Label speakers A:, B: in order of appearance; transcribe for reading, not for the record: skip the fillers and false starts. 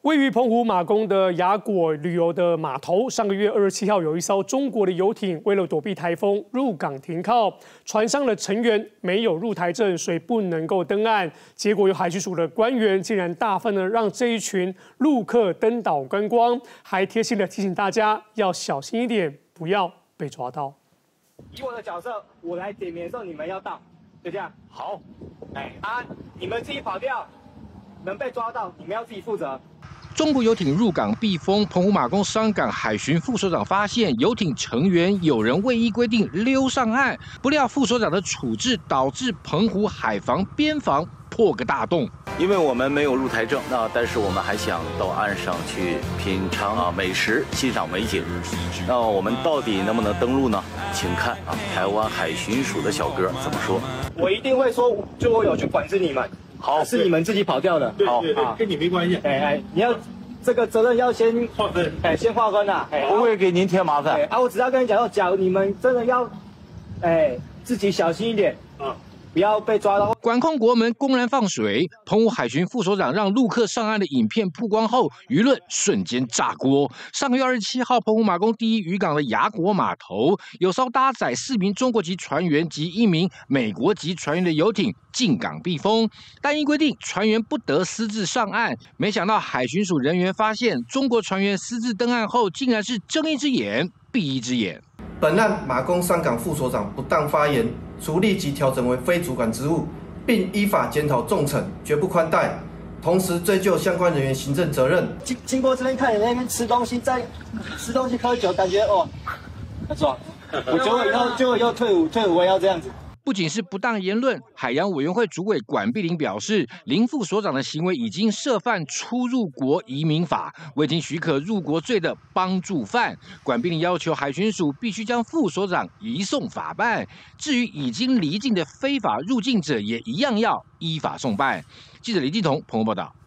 A: 位于澎湖马公的雅果旅游的码头，上个月27号有一艘中国的游艇为了躲避台风入港停靠，船上的成员没有入台证，所以不能够登岸。结果有海巡署的官员竟然大方的让这一群陆客登岛观光，还贴心的提醒大家要小心一点，不要被抓到。
B: 以我的角色，我来点名的时候，你们要到，就这样。好。你们自己跑掉，能被抓到，你们要自己负责。
C: 中国游艇入港避风，澎湖马公商港海巡副所长发现游艇成员有人未依规定溜上岸，不料副所长的处置导致澎湖海防边防破个大洞。
D: 因为我们没有入台证，但是我们还想到岸上去品尝美食、欣赏美景。那我们到底能不能登陆呢？请看台湾海巡署的小哥怎么说。
B: 我一定会说，就我有去管制你们。 好，是你们自己跑掉的。
E: 对，跟你没关系。
B: 你要这个责任要先划分，先划分呐。
D: 不会给您添麻烦。
B: 我只要跟你讲，假如你们真的要，自己小心一点不要被抓到。
C: 管控国门公然放水，澎湖海巡副所长让陆客上岸的影片曝光后，舆论瞬间炸锅。上个月27号，澎湖马公第一渔港的雅果码头，有艘搭载4名中国籍船员及1名美国籍船员的游艇进港避风，但依规定船员不得私自上岸。没想到海巡署人员发现，中国船员私自登岸后，竟然是睁一只眼闭一只眼。
F: 本案马公商港副所长不当发言，除立即调整为非主管职务，并依法检讨重惩，绝不宽待。同时追究相关人员行政责任。
B: 经过这边看你那边吃东西，在吃东西喝酒，感觉很爽。我觉得以后退伍我也要这样子。
C: 不仅是不当言论，海洋委员会主委管碧玲表示，林副所长的行为已经涉犯出入国移民法，未经许可入国罪的帮助犯。管碧玲要求海巡署必须将副所长移送法办。至于已经离境的非法入境者，也一样要依法送办。记者李继彤澎湖报道。